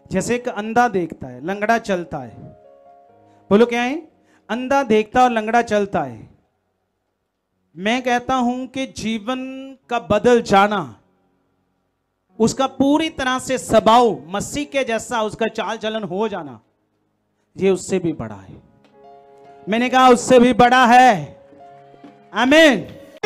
जैसे एक अंधा देखता है, लंगड़ा चलता है। बोलो क्या है? अंधा देखता और लंगड़ा चलता है। मैं कहता हूं कि जीवन का बदल जाना, उसका पूरी तरह से स्वभाव मसीह के जैसा उसका चाल चलन हो जाना, ये उससे भी बड़ा है। मैंने कहा उससे भी बड़ा है। आमीन।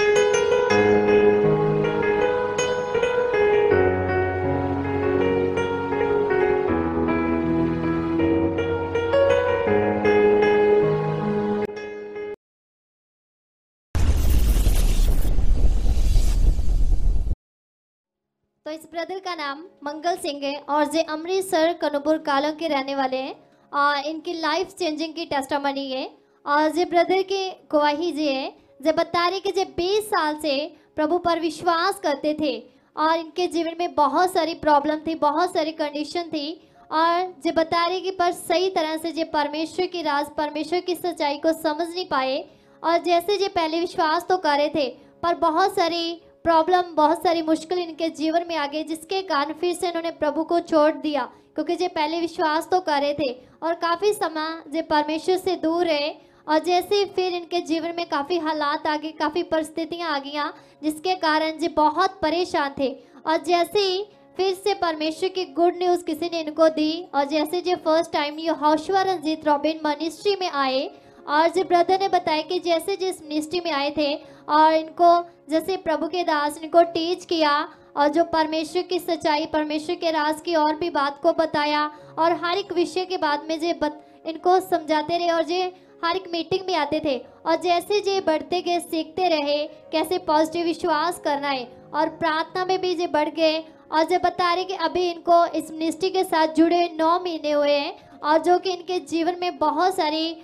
तो इस ब्रदर का नाम मंगल सिंह है और जे अमृतसर कनूपुर कालों के रहने वाले हैं। इनकी लाइफ चेंजिंग की टेस्टामनी है और जे ब्रदर की गवाही जे है, जे बता रहे कि जे 20 साल से प्रभु पर विश्वास करते थे और इनके जीवन में बहुत सारी प्रॉब्लम थी, बहुत सारी कंडीशन थी और जे बता रहे कि पर सही तरह से जे परमेश्वर की राज, परमेश्वर की सच्चाई को समझ नहीं पाए और जैसे जे पहले विश्वास तो कर रहे थे पर बहुत सारी प्रॉब्लम, बहुत सारी मुश्किल इनके जीवन में आ गई, जिसके कारण फिर से इन्होंने प्रभु को छोड़ दिया। क्योंकि जो पहले विश्वास तो कर रहे थे और काफ़ी समय जो परमेश्वर से दूर रहे और जैसे फिर इनके जीवन में काफ़ी हालात आ गए, काफ़ी परिस्थितियां आ गई, जिसके कारण जो बहुत परेशान थे और जैसे ही फिर से परमेश्वर की गुड न्यूज़ किसी ने इनको दी और जैसे जो फर्स्ट टाइम ये हौशवा रंजीत रॉबिन मिनिस्ट्री में आए और जो ब्रदर ने बताया कि जैसे जिस मिनिस्ट्री में आए थे और इनको जैसे प्रभु के दास इनको टीच किया और जो परमेश्वर की सच्चाई, परमेश्वर के राज की और भी बात को बताया और हर एक विषय के बाद में जो इनको समझाते रहे और जो हर एक मीटिंग में आते थे और जैसे जो बढ़ते गए, सीखते रहे कैसे पॉजिटिव विश्वास करना है और प्रार्थना में भी जो बढ़ गए और जब बता रहे कि अभी इनको इस मिनिस्ट्री के साथ जुड़े 9 महीने हुए हैं और जो कि इनके जीवन में बहुत सारी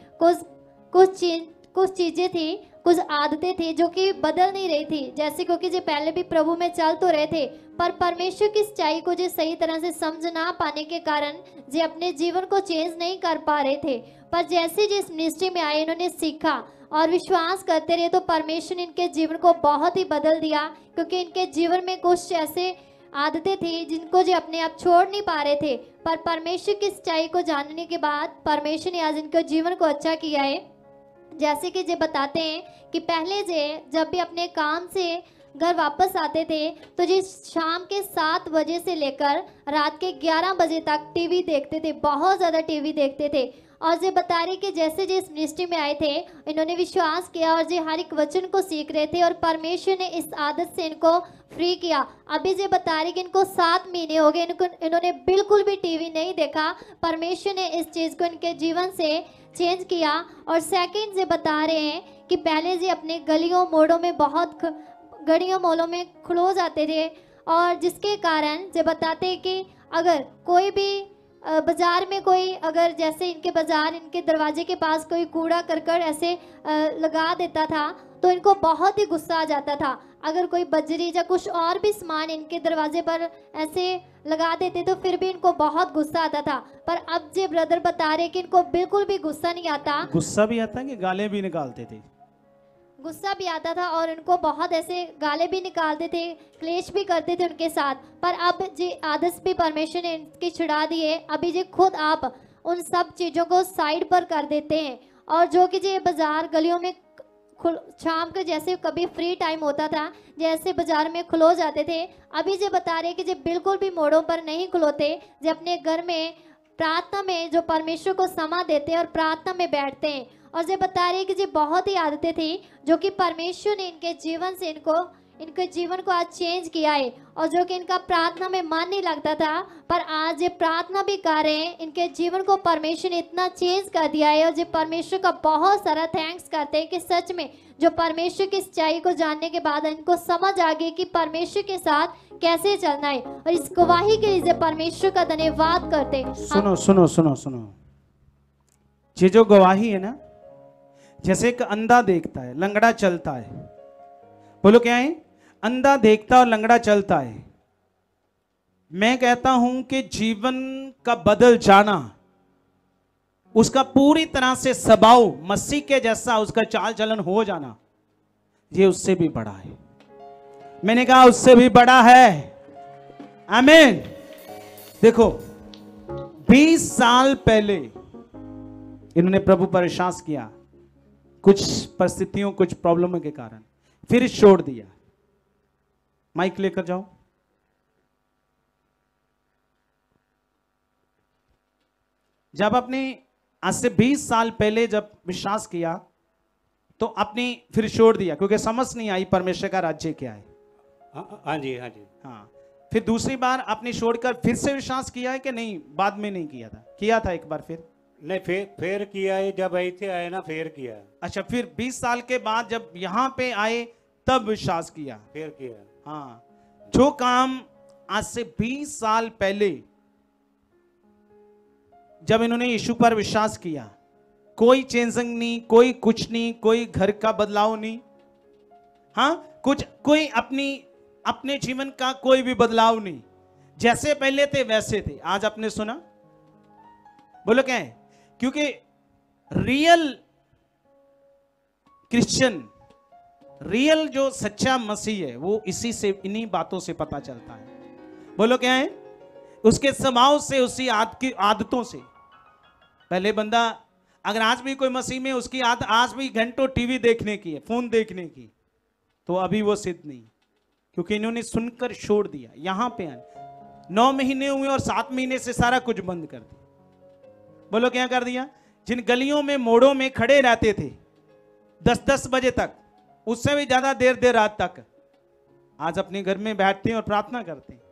कुछ चीज़ें थी, कुछ आदतें थी जो कि बदल नहीं रही थी। जैसे क्योंकि जो पहले भी प्रभु में चल तो रहे थे पर परमेश्वर की सच्चाई को जो सही तरह से समझ ना पाने के कारण जो अपने जीवन को चेंज नहीं कर पा रहे थे। पर जैसे जिस मिनिस्ट्री में आए इन्होंने सीखा और विश्वास करते रहे तो परमेश्वर ने इनके जीवन को बहुत ही बदल दिया। क्योंकि इनके जीवन में कुछ ऐसे आदतें थी जिनको जो अपने आप छोड़ नहीं पा रहे थे, पर परमेश्वर की सच्चाई को जानने के बाद परमेश्वर ने आज इनके जीवन को अच्छा किया है। जैसे कि जो बताते हैं कि पहले जब भी अपने काम से घर वापस आते थे तो जी शाम के 7 बजे से लेकर रात के 11 बजे तक टीवी देखते थे, बहुत ज़्यादा टीवी देखते थे। और जो बता रहे कि जैसे जिस मिनिस्ट्री में आए थे इन्होंने विश्वास किया और जो हर एक वचन को सीख रहे थे और परमेश्वर ने इस आदत से इनको फ्री किया। अभी जो बता रहे कि इनको 7 महीने हो गए, इन्होंने बिल्कुल भी टीवी नहीं देखा। परमेश्वर ने इस चीज़ को इनके जीवन से चेंज किया। और सेकंड जो बता रहे हैं कि पहले जी अपने गलियों मोड़ों में बहुत गलियों मोलों में खलो जाते थे और जिसके कारण जो बताते हैं कि अगर कोई भी बाजार में कोई अगर जैसे इनके बाजार, इनके दरवाजे के पास कोई कूड़ा करकट ऐसे लगा देता था तो इनको बहुत ही गुस्सा आ जाता था। अगर कोई बजरी या कुछ और भी सामान इनके दरवाजे पर ऐसे लगा देते तो फिर भी इनको बहुत गुस्सा आता था। पर अब जो ब्रदर बता रहे कि इनको बिल्कुल भी गुस्सा नहीं आता। गुस्सा भी आता कि गालें भी निकालते थे? गुस्सा भी आता था और उनको बहुत ऐसे गालें भी निकालते थे, क्लेश भी करते थे उनके साथ। पर अब जी आदत भी परमेश्वर ने इनकी छुड़ा दी है। अभी जी खुद आप उन सब चीज़ों को साइड पर कर देते हैं और जो कि जी बाजार गलियों में शाम के जैसे कभी फ्री टाइम होता था जैसे बाजार में खुलो जाते थे, अभी जो बता रहे कि जो बिल्कुल भी मोड़ों पर नहीं खुलोते, जो अपने घर में प्रार्थना में जो परमेश्वर को समा देते हैं और प्रार्थना में बैठते हैं। और जो बता रहे कि जो बहुत ही आदतें थी जो कि परमेश्वर ने इनके जीवन से इनके जीवन को आज चेंज किया है और जो कि इनका प्रार्थना में मन नहीं लगता था पर आज ये प्रार्थना भी कर रहे हैं। इनके जीवन को परमेश्वर ने इतना चेंज कर दिया है और जो परमेश्वर का बहुत सारा थैंक्स करते हैं कि सच में जो परमेश्वर की सच्चाई को जानने के बाद इनको समझ आ गई कि परमेश्वर के साथ कैसे चलना है। और इस गवाही के लिए परमेश्वर का धन्यवाद करते। सुनो सुनो सुनो सुनो, ये जो गवाही है ना, जैसे एक अंधा देखता है, लंगड़ा चलता है। बोलो क्या है? अंधा देखता और लंगड़ा चलता है। मैं कहता हूं कि जीवन का बदल जाना, उसका पूरी तरह से स्वभाव मसीह के जैसा उसका चाल चलन हो जाना, ये उससे भी बड़ा है। मैंने कहा उससे भी बड़ा है। आमीन। देखो 20 साल पहले इन्होंने प्रभु पर विश्वास किया, कुछ परिस्थितियों कुछ प्रॉब्लमों के कारण फिर छोड़ दिया। माइक लेकर जाओ। जब आपने आज से 20 साल पहले जब विश्वास किया तो आपने फिर छोड़ दिया क्योंकि समझ नहीं आई परमेश्वर का राज्य क्या है। हाँ जी, हाँ जी। हाँ, फिर दूसरी बार आपने छोड़कर फिर से विश्वास किया है कि नहीं? बाद में नहीं किया था, किया था एक बार फिर? नहीं, फिर किया है, जब ऐसे आए ना फिर किया। अच्छा, फिर 20 साल के बाद जब यहाँ पे आए तब विश्वास किया, फिर किया। हाँ, जो काम आज से 20 साल पहले जब इन्होंने यीशु पर विश्वास किया, कोई चेंजिंग नहीं, कोई कुछ नहीं, कोई घर का बदलाव नहीं, हाँ, कुछ कोई अपने जीवन का कोई भी बदलाव नहीं, जैसे पहले थे वैसे थे। आज आपने सुना, बोलो क्या है? क्योंकि रियल क्रिश्चियन, रियल जो सच्चा मसीह है वो इसी से, इन्हीं बातों से पता चलता है। बोलो क्या है? उसके स्वभाव से, उसी आदतों से। पहले बंदा अगर आज भी कोई मसीह में उसकी आदत आज भी घंटों टीवी देखने की है, फोन देखने की, तो अभी वो सिद्ध नहीं, क्योंकि इन्होंने सुनकर छोड़ दिया। यहां पे 9 महीने हुए और 7 महीने से सारा कुछ बंद कर दिया। बोलो क्या कर दिया? जिन गलियों में मोड़ों में खड़े रहते थे 10-10 बजे तक, उससे भी ज्यादा देर रात तक, आज अपने घर में बैठते हैं और प्रार्थना करते हैं।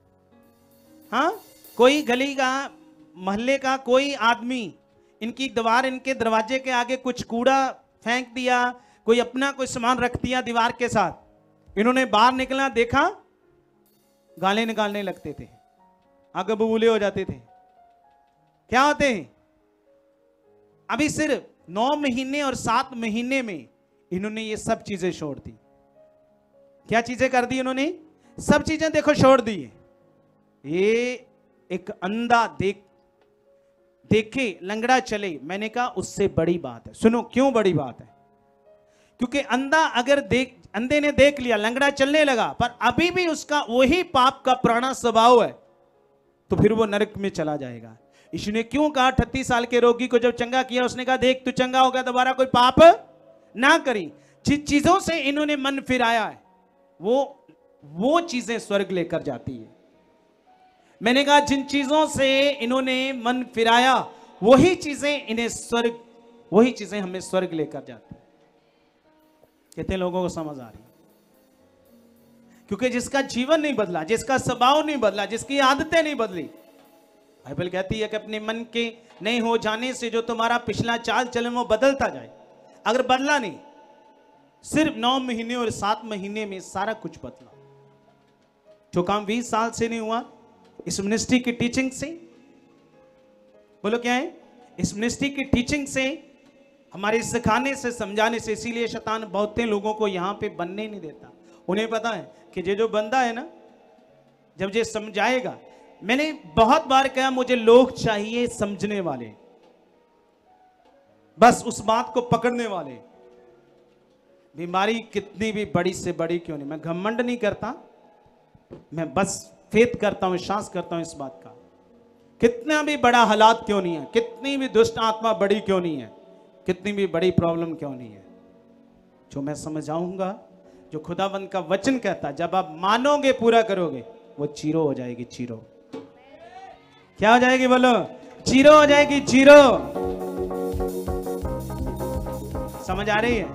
हाँ, कोई गली का, मोहल्ले का कोई आदमी इनकी दीवार, इनके दरवाजे के आगे कुछ कूड़ा फेंक दिया, कोई अपना कोई सामान रख दिया दीवार के साथ, इन्होंने बाहर निकला, देखा, गालें निकालने लगते थे, आगे बबूले हो जाते थे। क्या होते हैं? अभी सिर्फ 9 महीने और 7 महीने में इन्होंने ये सब चीजें छोड़ दी। क्या चीजें कर दी इन्होंने? सब चीजें देखो छोड़ दी। ये एक अंधा देखे लंगड़ा चले, मैंने कहा उससे बड़ी बात है। सुनो क्यों बड़ी बात है? क्योंकि अंधा अगर अंधे ने देख लिया, लंगड़ा चलने लगा, पर अभी भी उसका वही पाप का पुराना स्वभाव है, तो फिर वो नरक में चला जाएगा। यीशु ने क्यों कहा? 38 साल के रोगी को जब चंगा किया, उसने कहा देख तू चंगा हो गया, दोबारा कोई पाप ना करी। जिन चीजों से इन्होंने मन फिराया है वो चीजें स्वर्ग लेकर जाती है। मैंने कहा जिन चीजों से इन्होंने मन फिराया वही चीजें इन्हें स्वर्ग, वही चीजें हमें स्वर्ग लेकर जाती है। कितने लोगों को समझ आ रही है? क्योंकि जिसका जीवन नहीं बदला, जिसका स्वभाव नहीं बदला, जिसकी आदतें नहीं बदली, बाइबल कहती है कि अपने मन के नहीं हो जाने से जो तुम्हारा पिछला चाल चलन वो बदलता जाए। अगर बदला नहीं, सिर्फ 9 महीने और 7 महीने में सारा कुछ बदला। जो काम 20 साल से नहीं हुआ, इस मिनिस्ट्री की टीचिंग से, बोलो क्या है? इस मिनिस्ट्री की टीचिंग से, हमारे सिखाने से, समझाने से। इसीलिए शैतान बहुते लोगों को यहां पे बनने नहीं देता। उन्हें पता है कि ये जो बंदा है ना, जब ये समझाएगा, मैंने बहुत बार कहा मुझे लोग चाहिए समझने वाले, बस उस बात को पकड़ने वाले। बीमारी कितनी भी बड़ी से बड़ी क्यों नहीं, मैं घमंड नहीं करता, मैं बस फेथ करता हूं, विश्वास करता हूं इस बात का। कितना भी बड़ा हालात क्यों नहीं है, कितनी भी दुष्ट आत्मा बड़ी क्यों नहीं है, कितनी भी बड़ी प्रॉब्लम क्यों नहीं है, जो मैं समझाऊंगा, जो खुदावंद का वचन कहता है, जब आप मानोगे, पूरा करोगे, वो जीरो हो जाएगी। जीरो क्या हो जाएगी? बोलो, जीरो हो जाएगी। जीरो। समझ आ रही है?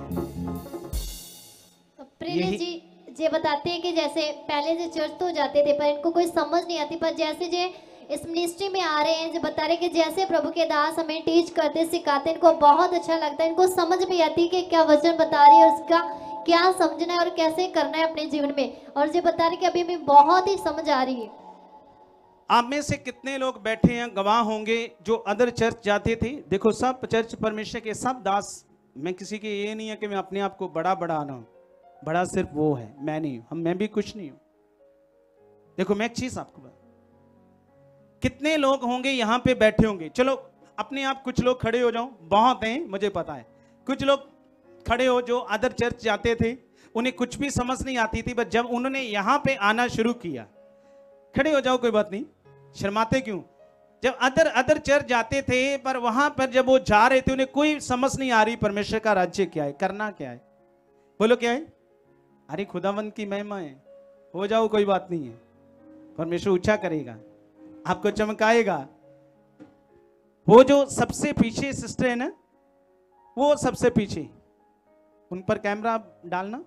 प्रिय जी ये बताते हैं कि जैसे पहले जो चर्च तो जाते थे पर इनको कोई समझ नहीं आती, पर जैसे जे इस मिनिस्ट्री में आ रहे हैं, जो बता रहे कि जैसे प्रभु के दास हमें टीच करते, सिखाते, इनको बहुत अच्छा लगता है, इनको समझ भी आती है कि क्या वचन बता रही है, उसका क्या समझना है और कैसे करना है अपने जीवन में। और जो बता रहे कि अभी हमें बहुत ही समझ आ रही है। आप में से कितने लोग बैठे हैं, गवाह होंगे, जो अदर चर्च जाते थे। देखो सब चर्च परमेश्वर के सब दास, मैं किसी के ये नहीं है कि मैं अपने आप को बड़ा बढ़ाना हूं, बड़ा सिर्फ वो है, मैं नहीं हूं, मैं भी कुछ नहीं हूं। देखो मैं एक चीज आपको बता, कितने लोग होंगे यहां पे बैठे होंगे, चलो अपने आप कुछ लोग खड़े हो जाओ, बहुत हैं मुझे पता है, कुछ लोग खड़े हो जो अदर चर्च जाते थे, उन्हें कुछ भी समझ नहीं आती थी, बस जब उन्होंने यहां पे आना शुरू किया, खड़े हो जाओ, कोई बात नहीं, शर्माते क्यों? जब अदर चर्च जाते थे, पर वहां पर जब वो जा रहे थे उन्हें कोई समझ नहीं आ रही परमेश्वर का राज्य क्या है, करना क्या है। बोलो क्या है? अरे खुदावंत की महिमा है, हो जाओ कोई बात नहीं है, परमेश्वर ऊंचा करेगा, आपको चमकाएगा। वो जो सबसे पीछे सिस्टर है ना, वो सबसे पीछे, उन पर कैमरा डालना।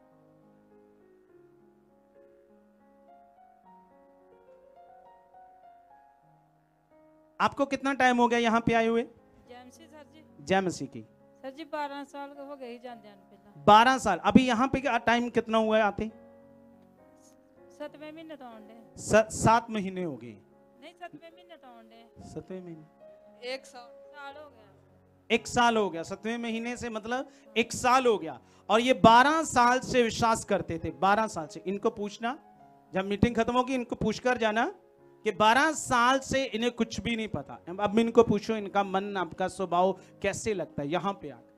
आपको कितना टाइम हो गया यहाँ पे आए हुए? जय मसीह की। सर जी 12 साल हो गए जाते हैं पहला। 12 साल। अभी यहाँ पे टाइम कितना हुआ है आते? 7वें महीने तो आंडे। 7 महीने हो गए। नहीं 7वें महीने तो आंडे। 7वें महीने 1 साल हो गया। 1 साल हो गया। 7वें महीने से मतलब 1 साल हो गया। और ये 12 साल से विश्वास करते थे, 12 साल से। इनको पूछना, जब मीटिंग खत्म होगी इनको पूछकर जाना कि 12 साल से इन्हें कुछ भी नहीं पता। अब इनको पूछो इनका मन, आपका स्वभाव कैसे लगता है यहाँ पे आकर।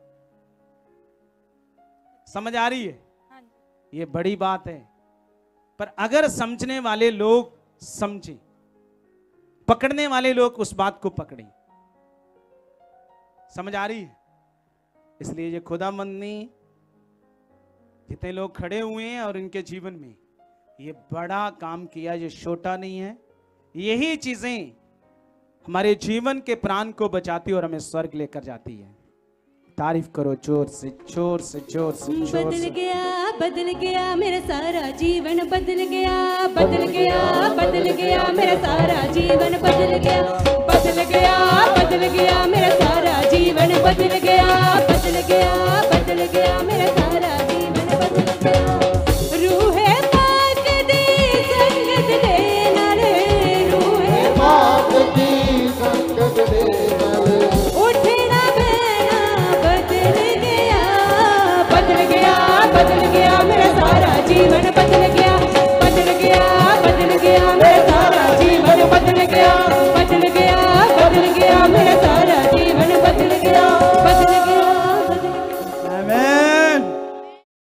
समझ आ रही है? हाँ जी। ये बड़ी बात है। पर अगर समझने वाले लोग समझे, पकड़ने वाले लोग उस बात को पकड़े। समझ आ रही है? इसलिए ये खुदावंद ने जितने लोग खड़े हुए हैं और इनके जीवन में ये बड़ा काम किया, ये छोटा नहीं है। यही चीजें हमारे जीवन के प्राण को बचाती और हमें स्वर्ग लेकर जाती है। तारीफ करो जोर से, जोर से, जोर से, जोर बदल से। गया, बदल गया मेरा सारा जीवन, बदल गया, बदल गया, बदल गया मेरा सारा जीवन, बदल गया, बदल गया, बदल गया मेरा सारा जीवन, बदल गया।